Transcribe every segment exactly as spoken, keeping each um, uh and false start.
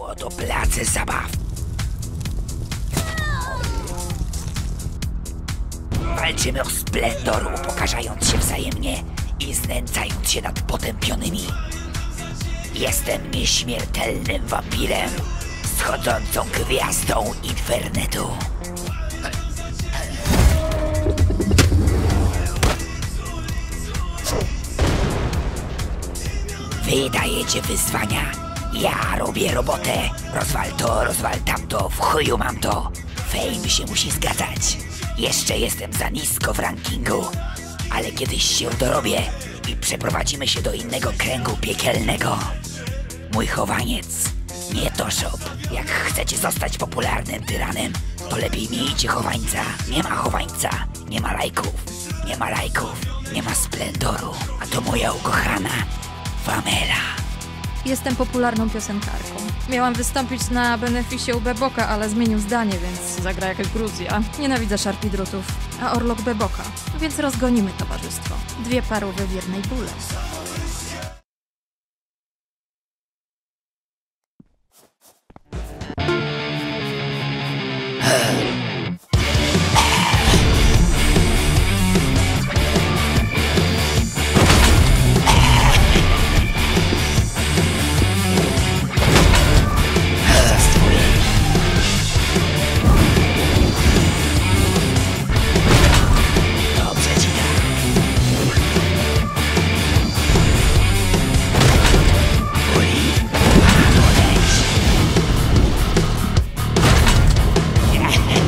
Oto place zabaw. Walczymy o splendor, upokarzając się wzajemnie i znęcając się nad potępionymi. Jestem nieśmiertelnym wampirem, schodzącą gwiazdą internetu. Wy dajecie wyzwania, ja robię robotę. Rozwal to, rozwal tamto, w chuju mam to. Fame się musi zgadzać. Jeszcze jestem za nisko w rankingu, ale kiedyś się dorobię i przeprowadzimy się do innego kręgu piekielnego. Mój chowaniec, nie to shop. Jak chcecie zostać popularnym tyranem, to lepiej miejcie chowańca. Nie ma chowańca, nie ma lajków, nie ma lajków, nie ma splendoru. A to moja ukochana Pamela. Jestem popularną piosenkarką. Miałam wystąpić na beneficie u Beboka, ale zmienił zdanie, więc zagra jakaś Gruzja. Nienawidzę szarpidrutów, a Orlok Beboka, więc rozgonimy towarzystwo. Dwie parówy w jednej pule. Yeah.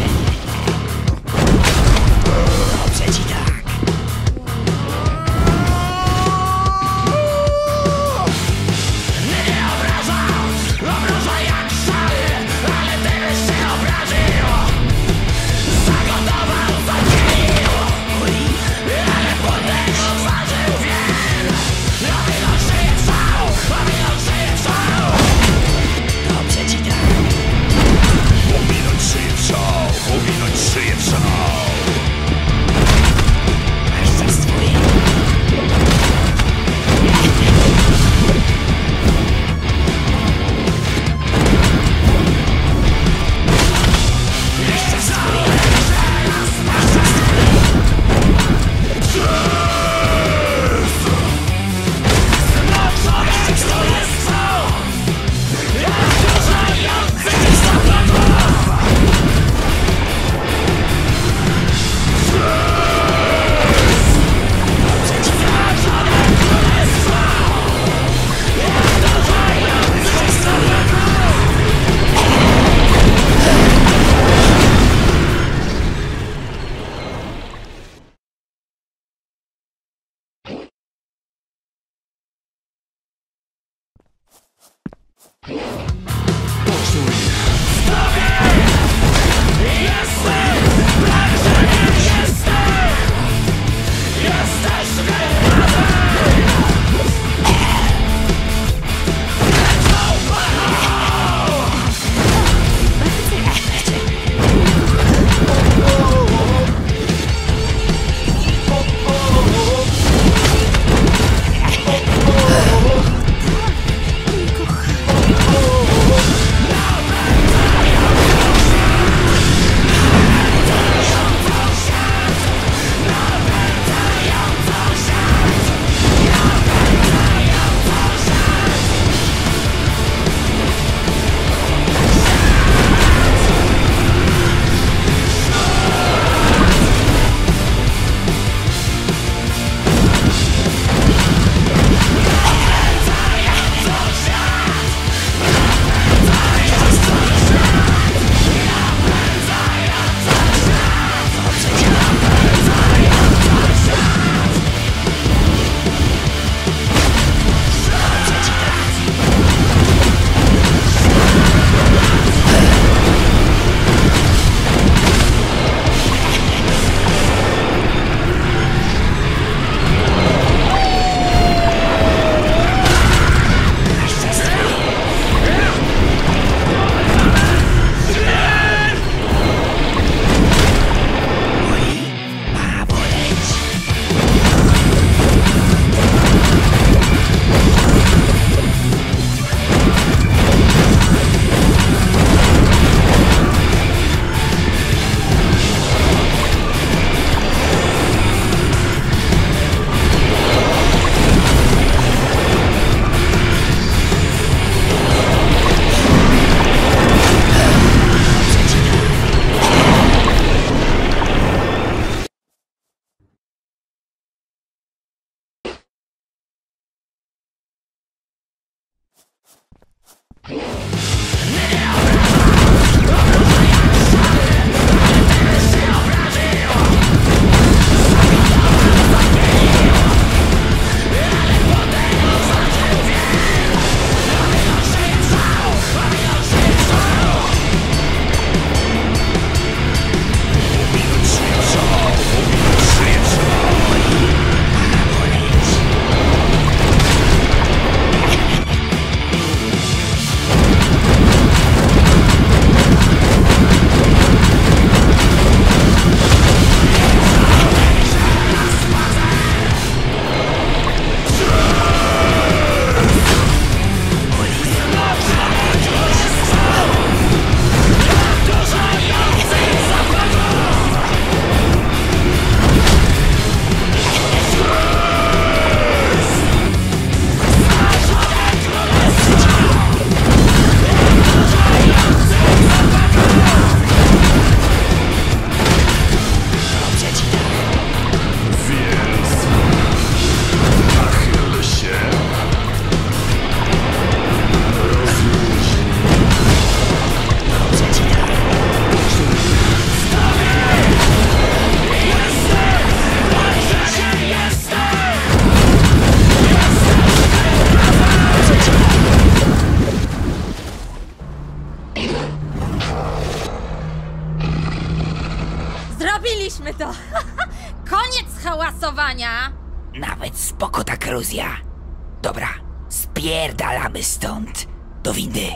Wania! Nawet spoko ta kruzja. Dobra, spierdalamy stąd. Do windy.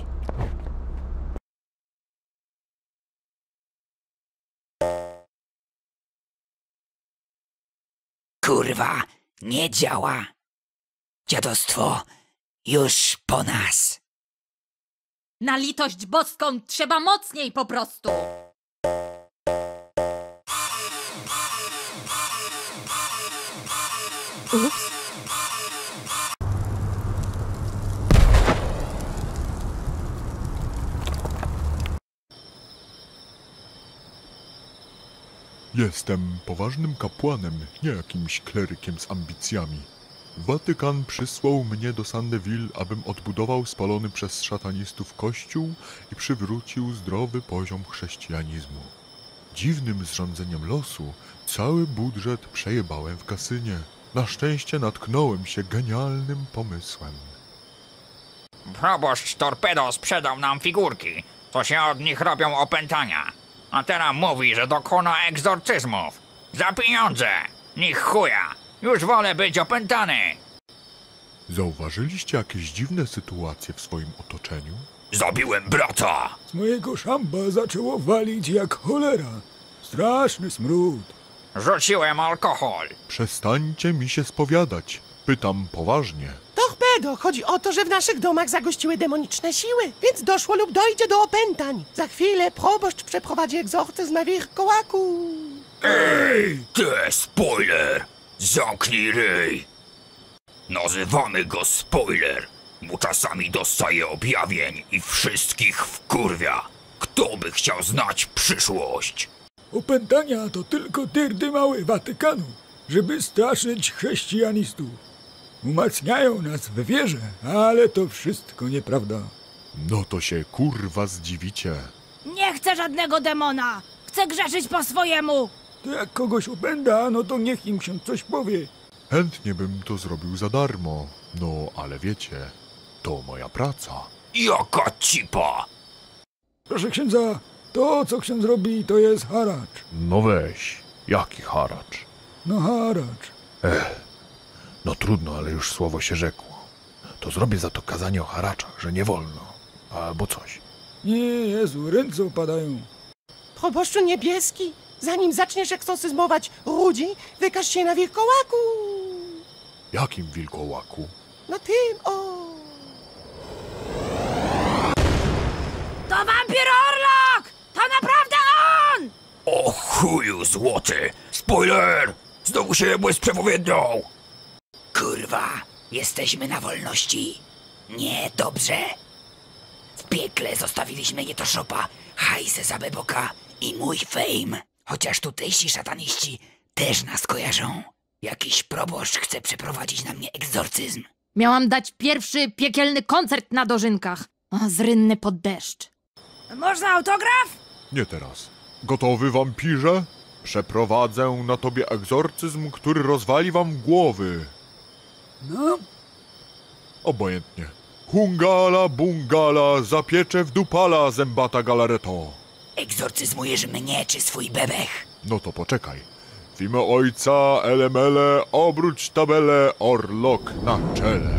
Kurwa, nie działa. Dziadostwo już po nas. Na litość boską trzeba mocniej po prostu! Ups. Jestem poważnym kapłanem, nie jakimś klerykiem z ambicjami. Watykan przysłał mnie do Sandeville, abym odbudował spalony przez szatanistów kościół i przywrócił zdrowy poziom chrześcijanizmu. Dziwnym zrządzeniem losu cały budżet przejebałem w kasynie. Na szczęście natknąłem się genialnym pomysłem. Proboszcz Torpedo sprzedał nam figurki, co się od nich robią opętania. A teraz mówi, że dokona egzorcyzmów. Za pieniądze! Niech chuja! Już wolę być opętany! Zauważyliście jakieś dziwne sytuacje w swoim otoczeniu? Zabiłem brata! Z mojego szamba zaczęło walić jak cholera. Straszny smród. Rzuciłem alkohol. Przestańcie mi się spowiadać. Pytam poważnie. Torpedo, chodzi o to, że w naszych domach zagościły demoniczne siły, więc doszło lub dojdzie do opętań. Za chwilę proboszcz przeprowadzi egzorcyzm na wilkołaku. Ej, ty spoiler! Zamknij ryj! Nazywamy go spoiler, bo czasami dostaje objawień i wszystkich wkurwia. Kto by chciał znać przyszłość? Opętania to tylko tyrdy małe Watykanu, żeby straszyć chrześcijanistów. Umacniają nas w wierze, ale to wszystko nieprawda. No to się kurwa zdziwicie. Nie chcę żadnego demona! Chcę grzeszyć po swojemu! To jak kogoś opęda, no to niech im się coś powie. Chętnie bym to zrobił za darmo. No, ale wiecie, to moja praca. Jaka cipa! Proszę księdza, to co ksiądz robi, to jest haracz. No weź, jaki haracz? No haracz. No trudno, ale już słowo się rzekło. To zrobię za to kazanie o haraczach, że nie wolno. Albo coś. Nie, Jezu, ręce opadają. Proboszczu niebieski, zanim zaczniesz egzorcyzmować ludzi, wykaż się na wilkołaku. Jakim wilkołaku? Na tym, o. To wampir Orlok! To naprawdę on! O chuju złoty! Spoiler! Znowu się jebłeś z przepowiednią! Kurwa, jesteśmy na wolności. Nie, dobrze. W piekle zostawiliśmy Jetoszopa, hajsę za Beboka i mój fame. Chociaż tutejsi szataniści też nas kojarzą. Jakiś proboszcz chce przeprowadzić na mnie egzorcyzm. Miałam dać pierwszy piekielny koncert na dożynkach. O, zrynny pod deszcz. Można autograf? Nie teraz. Gotowy, wampirze? Przeprowadzę na tobie egzorcyzm, który rozwali wam głowy. No, Obojętnie. Hungala, bungala, zapiecze w dupala, zębata galareto. Egzorcyzmujesz mnie czy swój bebech? No to poczekaj. W imię ojca, elemele, obróć tabelę, orlok na czele.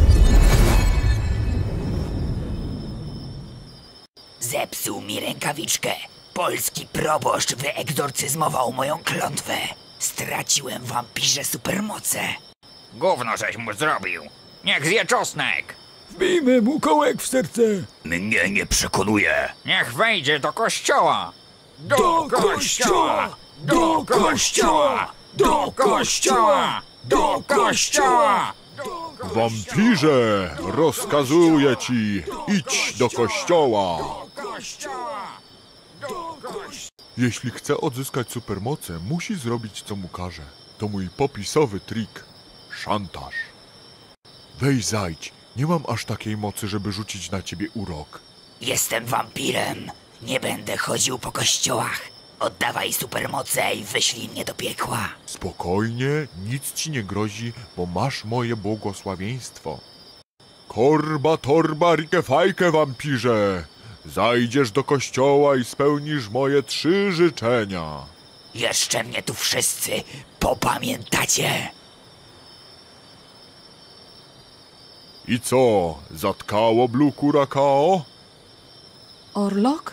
Zepsuł mi rękawiczkę. Polski proboszcz wyegzorcyzmował moją klątwę. Straciłem wampirze supermoce. Gówno żeś mu zrobił. Niech zje czosnek. wbijmy mu kołek w serce. Mnie nie przekonuje. Niech wejdzie do kościoła. Do, Do kościoła! kościoła! Do kościoła! Do kościoła! Do kościoła! Wampirze, rozkazuję ci, idź do kościoła. Do kościoła! Do kościoła! Jeśli chce odzyskać supermoce, musi zrobić co mu każe. To mój popisowy trik. Szantaż. Weź zajdź, nie mam aż takiej mocy, żeby rzucić na ciebie urok. Jestem wampirem. Nie będę chodził po kościołach. Oddawaj supermoce i wyślij mnie do piekła. Spokojnie, nic ci nie grozi, bo masz moje błogosławieństwo. Korba, torba, rike fajkę, wampirze! Zajdziesz do kościoła i spełnisz moje trzy życzenia. Jeszcze mnie tu wszyscy popamiętacie. I co, zatkało Blue Curacao? Orlok?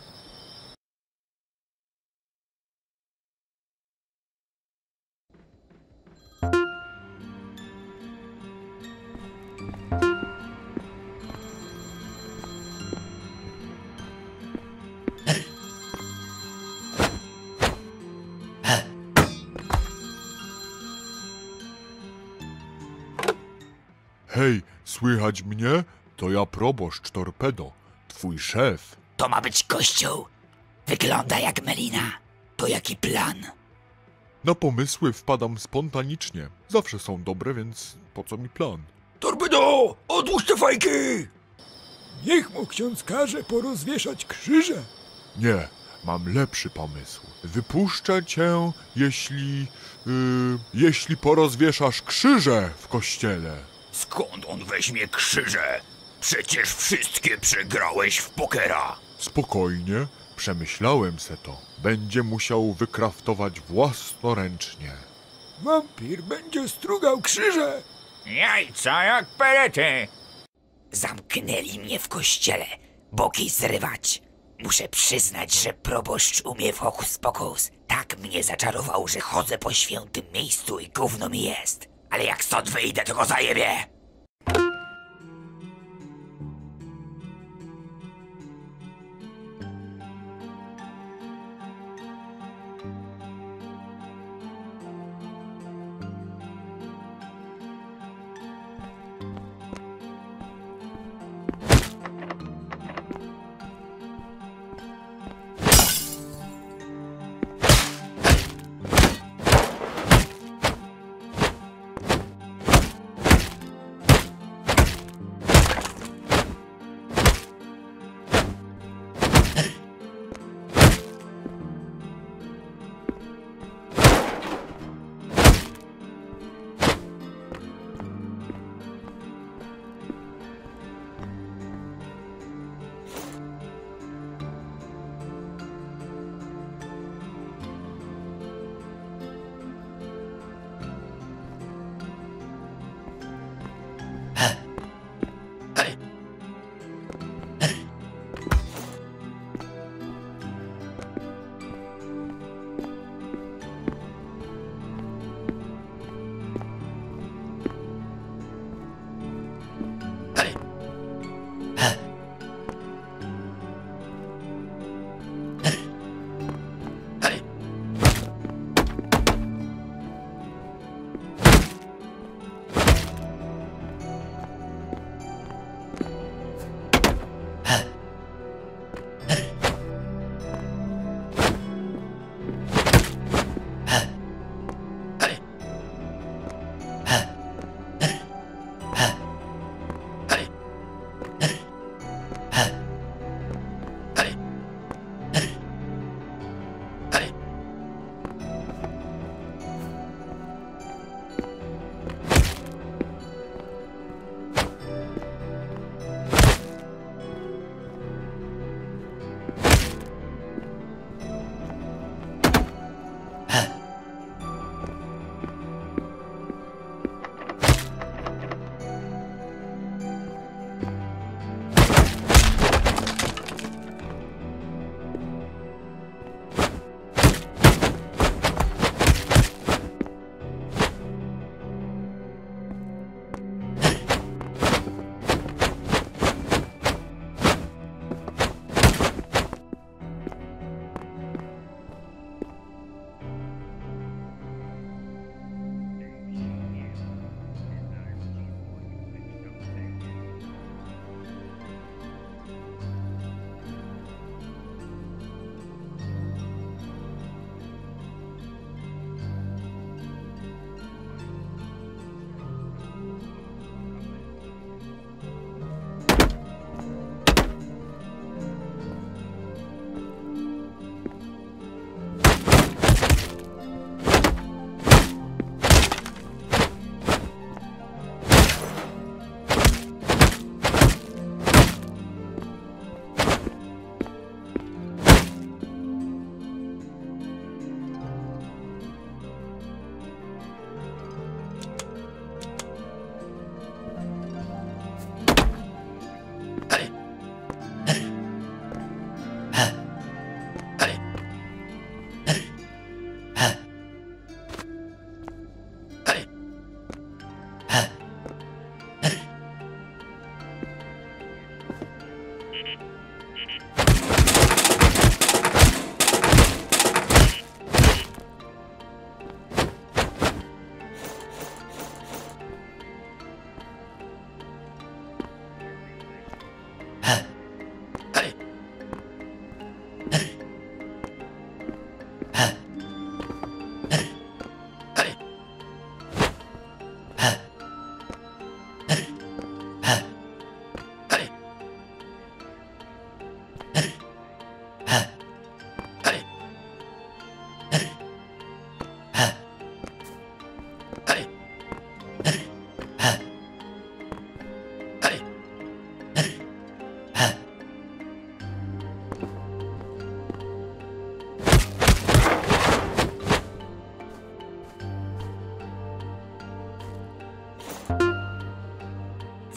Hej, słychać mnie? To ja proboszcz Torpedo, twój szef. To ma być kościół. Wygląda jak melina. To jaki plan? Na pomysły wpadam spontanicznie. Zawsze są dobre, więc po co mi plan? Torpedo, odłóż te fajki! Niech mu ksiądz każe porozwieszać krzyże. Nie, mam lepszy pomysł. Wypuszczę cię, jeśli... Yy, jeśli porozwieszasz krzyże w kościele. Skąd on weźmie krzyże? Przecież wszystkie przegrałeś w pokera. Spokojnie, przemyślałem se to. Będzie musiał wykraftować własnoręcznie. Wampir będzie strugał krzyże. Jajca jak pelety. Zamknęli mnie w kościele. Boki zrywać. Muszę przyznać, że proboszcz umie w hokus pokus. Tak mnie zaczarował, że chodzę po świętym miejscu i gówno mi jest. Ale jak stąd wyjdę, to go zajebię.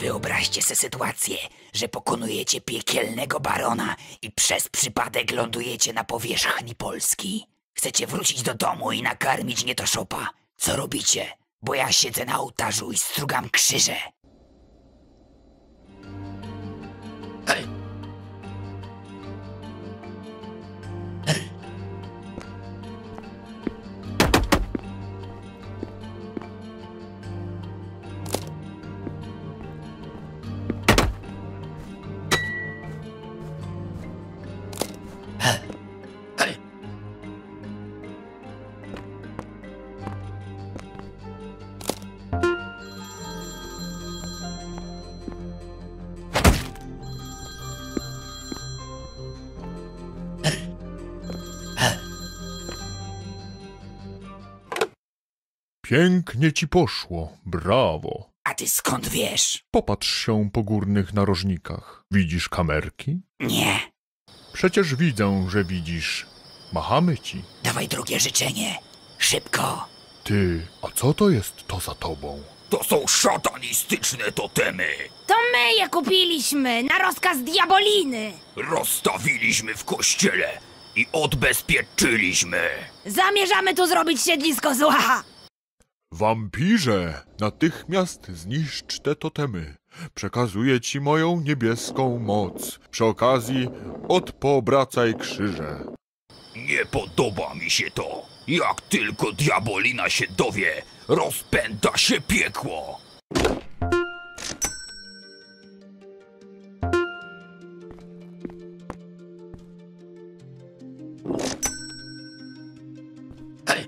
Wyobraźcie sobie sytuację, że pokonujecie piekielnego barona i przez przypadek lądujecie na powierzchni Polski. Chcecie wrócić do domu i nakarmić nietoszopa. Co robicie? Bo ja siedzę na ołtarzu i strugam krzyże. Hej. Pięknie ci poszło, brawo. A ty skąd wiesz? Popatrz się po górnych narożnikach. Widzisz kamerki? Nie. Przecież widzę, że widzisz. Machamy ci. Dawaj drugie życzenie. Szybko. Ty, a co to jest to za tobą? To są szatanistyczne totemy. To my je kupiliśmy na rozkaz diaboliny. Rozstawiliśmy w kościele i odbezpieczyliśmy. Zamierzamy tu zrobić siedlisko zła. Wampirze, natychmiast zniszcz te totemy. Przekazuję ci moją niebieską moc. Przy okazji odpoobracaj krzyże. Nie podoba mi się to. Jak tylko diabolina się dowie, rozpęta się piekło. Hej.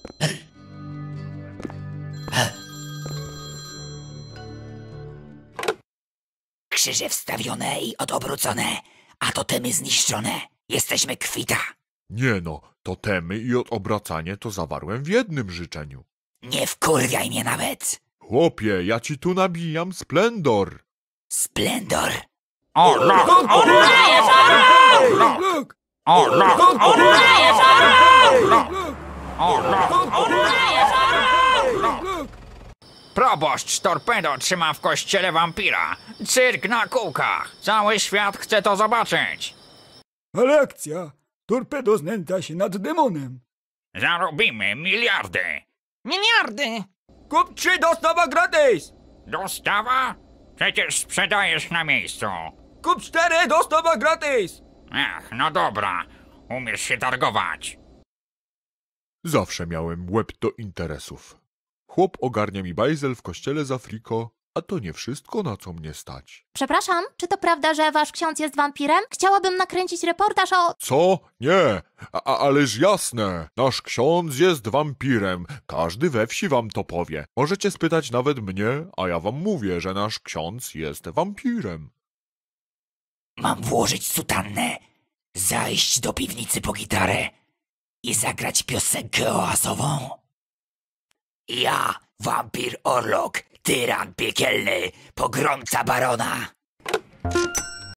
Krzyże wstawione i odobrócone, a totemy zniszczone. Jesteśmy kwita. Nie no, totemy i odobracanie to zawarłem w jednym życzeniu. Nie wkurwiaj mnie nawet. Chłopie, ja ci tu nabijam splendor. Splendor. O, lok! O, lok! O, lok! Lok! O, lok! O, lok! Lok! O, lok! O, lok! Lok! Proboszcz Torpedo trzyma w kościele wampira. Cyrk na kółkach. Cały świat chce to zobaczyć. Ale akcja! Torpedo znęca się nad demonem. Zarobimy miliardy. Miliardy! Kup trzy, dostawa gratis! Dostawa? Przecież sprzedajesz na miejscu. Kup cztery, dostawa gratis! Ach, no dobra. Umiesz się targować. Zawsze miałem łeb do interesów. Chłop ogarnia mi bajzel w kościele za friko, a to nie wszystko, na co mnie stać. Przepraszam, czy to prawda, że wasz ksiądz jest wampirem? Chciałabym nakręcić reportaż o... Co? Nie, a, a, ależ jasne. Nasz ksiądz jest wampirem. Każdy we wsi wam to powie. Możecie spytać nawet mnie, a ja wam mówię, że nasz ksiądz jest wampirem. Mam włożyć sutannę, zajść do piwnicy po gitarę i zagrać piosenkę oazową. Ja, wampir Orlok, tyran piekielny, pogromca barona.